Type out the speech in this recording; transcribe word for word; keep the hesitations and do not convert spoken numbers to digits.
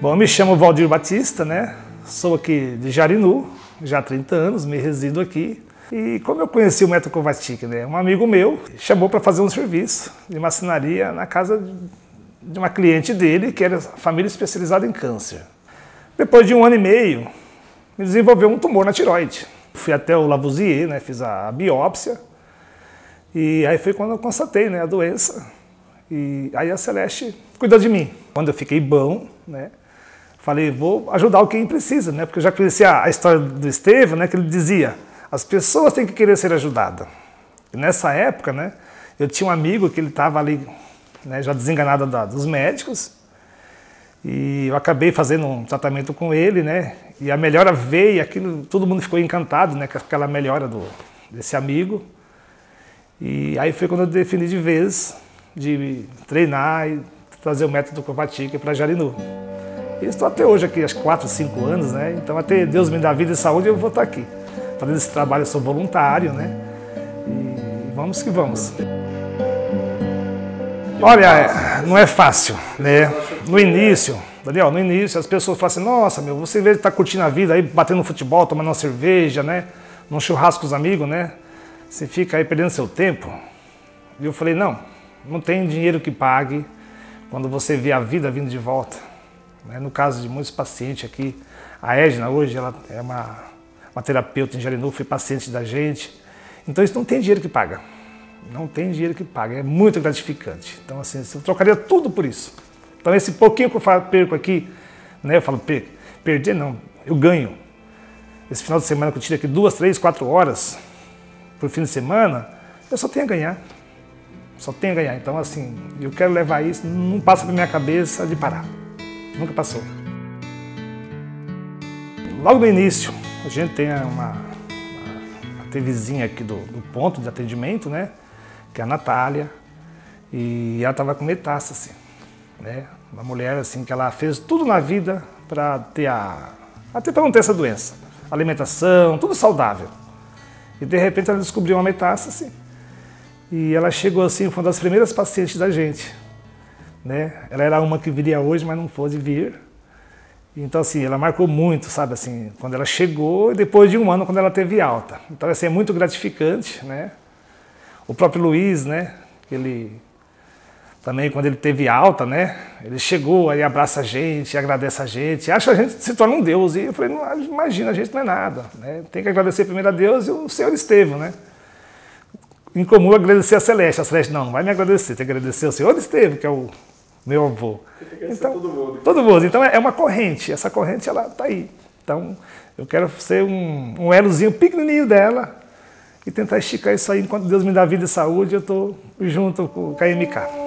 Bom, eu me chamo Valdir Batista, né? Sou aqui de Jarinu, já há trinta anos, me resido aqui. E como eu conheci o método Kovacic, né? Um amigo meu chamou para fazer um serviço de marcenaria na casa de uma cliente dele, que era família especializada em câncer. Depois de um ano e meio, me desenvolveu um tumor na tireoide. Fui até o Lavoisier, né? Fiz a biópsia. E aí foi quando eu constatei, né, a doença. E aí a Celeste cuidou de mim. Quando eu fiquei bom, né, falei, vou ajudar quem precisa, né, porque eu já conhecia a história do Estevão, né, que ele dizia, as pessoas têm que querer ser ajudadas. E nessa época, né, eu tinha um amigo que ele estava ali, né, já desenganado da, dos médicos, e eu acabei fazendo um tratamento com ele, né, e a melhora veio, aquilo, todo mundo ficou encantado, né, com aquela melhora do, desse amigo. E aí foi quando eu defini de vez de treinar e trazer o método Kovacic para Jarinu. E estou até hoje aqui, acho que quatro, cinco anos, né? Então até Deus me dá vida e saúde, eu vou estar aqui. Fazendo esse trabalho, eu sou voluntário, né? E vamos que vamos. Olha, não é fácil, né? No início, Daniel, no início as pessoas falam assim, nossa, meu, você vê que está curtindo a vida aí, batendo no futebol, tomando uma cerveja, né? Num churrasco com os amigos, né? Você fica aí perdendo seu tempo. E eu falei, não, não tem dinheiro que pague quando você vê a vida vindo de volta. No caso de muitos pacientes aqui, a Edna hoje ela é uma, uma terapeuta em Jarinu, foi paciente da gente. Então isso não tem dinheiro que paga. Não tem dinheiro que paga, é muito gratificante. Então assim, eu trocaria tudo por isso. Então esse pouquinho que eu perco aqui, né, eu falo, per perder não, eu ganho. Esse final de semana que eu tiro aqui duas, três, quatro horas por fim de semana, eu só tenho a ganhar. Só tenho a ganhar. Então, assim, eu quero levar isso, não passa pela minha cabeça de parar. Nunca passou. Logo no início, a gente tem uma, uma, uma T Vzinha aqui do, do ponto de atendimento, né? Que é a Natália. E ela estava com metástase, né? Uma mulher, assim, que ela fez tudo na vida para ter a... até para não ter essa doença. Alimentação, tudo saudável. E de repente ela descobriu uma metástase e ela chegou assim, foi uma das primeiras pacientes da gente, né? Ela era uma que viria hoje, mas não pôde vir. Então assim, ela marcou muito, sabe assim, quando ela chegou e depois de um ano quando ela teve alta. Então assim, é muito gratificante, né? O próprio Luiz, né? Ele também quando ele teve alta, né? Ele chegou, aí abraça a gente, agradece a gente, acha que a gente se torna um Deus. E eu falei, não, imagina, a gente não é nada, né? Tem que agradecer primeiro a Deus e o Senhor Estevão, né? Em comum agradecer a Celeste. A Celeste, não, não vai me agradecer, tem que agradecer ao Senhor Estevão, que é o meu avô. Então, todo mundo. Todo mundo. Então é uma corrente, essa corrente ela está aí. Então eu quero ser um, um elozinho pequenininho dela e tentar esticar isso aí. Enquanto Deus me dá vida e saúde, eu estou junto com a M K.